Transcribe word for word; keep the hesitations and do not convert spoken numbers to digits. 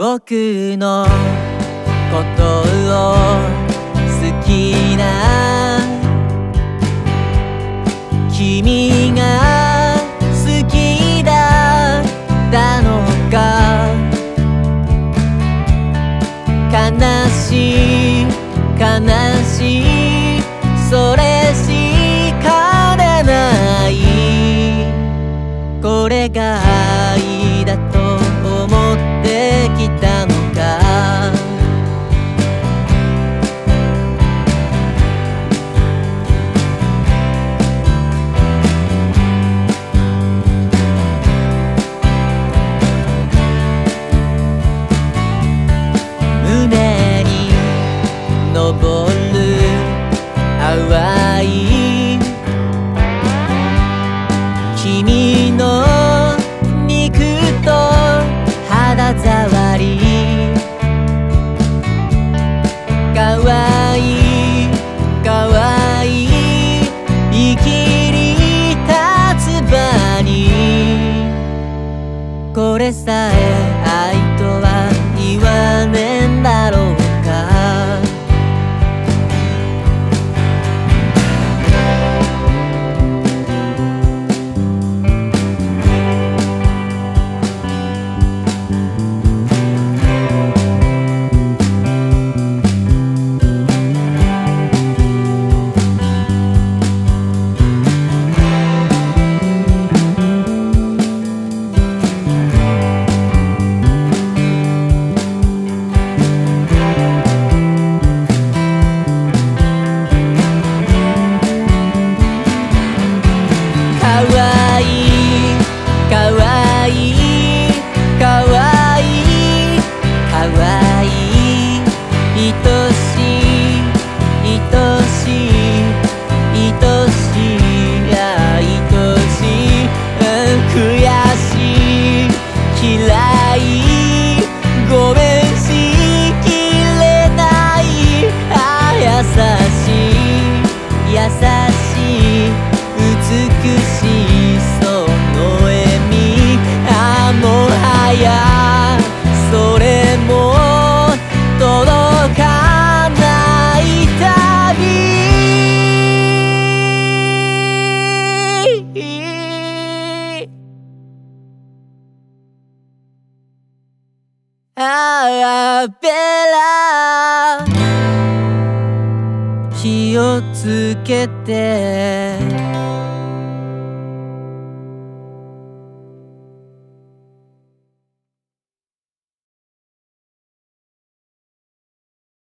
僕のことを好きな君が好きだったのか、悲しい悲しいそれしか出ない、これが愛だと思ってきたのか。胸に昇る淡い君の肉と肌触り、かわいいかわいい生きり立つ場に、これさえ愛とは言わねえんだろうか。あーべら気をつけて